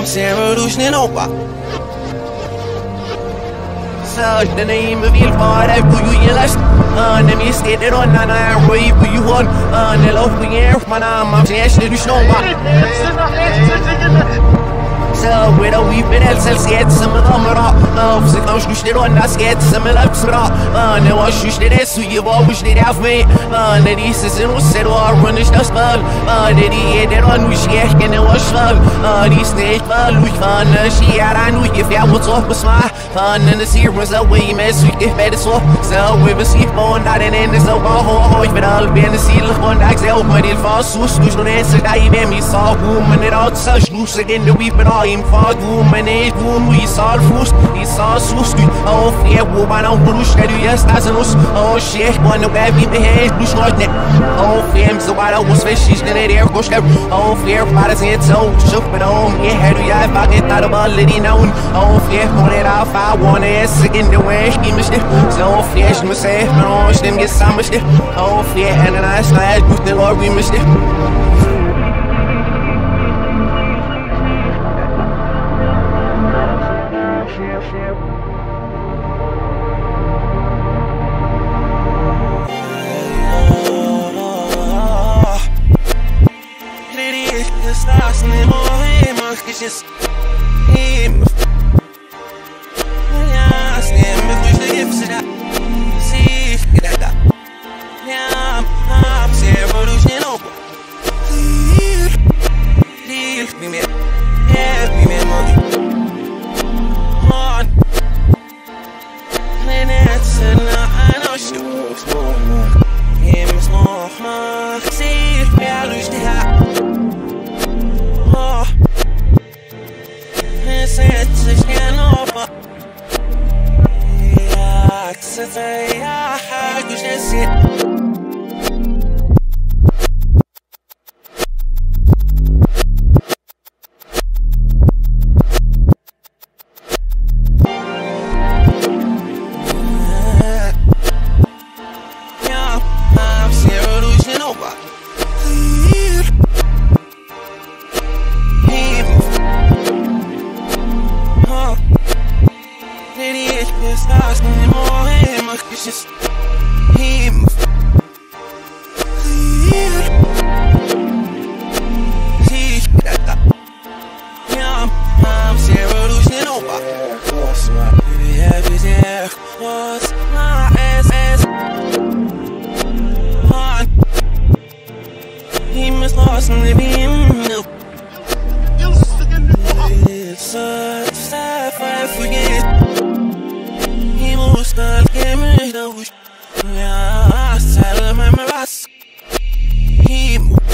I'm saying revolution over. So the name of your father, who you last, and me stated on and I wave who you want, and the love we air, my name, I'm saying, you so with a we've been else get some of them up, so now you should on us get some of them, and I was you should so you've always did have me, and the is in was said or run is just bad, and the head on which get and it was fun, these snake ball, we found she had I knew if I was off with my fun and the series away mess we get better so we will see on that and then is a wall, but I'll be in the seal of one that help my deal for so don't answer that even me saw woman it out such loose again the weep and all. Fag woman age woman we saw first he saw so good oh yeah woman on brush that you just as us oh shit when the baby behaves brush not net oh fam so I was fish in the air gosh oh fear para it so shook but oh yeah how do you back it out about lady now oh fear on it off I want it in the way he missed it so fear she must say no she didn't get some missed it oh fear and I slide with the Lord we missed it. Just him. Yeah, stand with the hips and I see that. Yeah, I'm saying revolution over. Leave me, man. Happy man, on. And that's I know she was more. Him is more. See, I lose the hat. Just him. Yeah, I'm saying revolution over. What's my baby happy there? What's my ass? He must lost in the beam. It's such a sad I forget. He was not getting rid of. Yeah, I said, remember us. He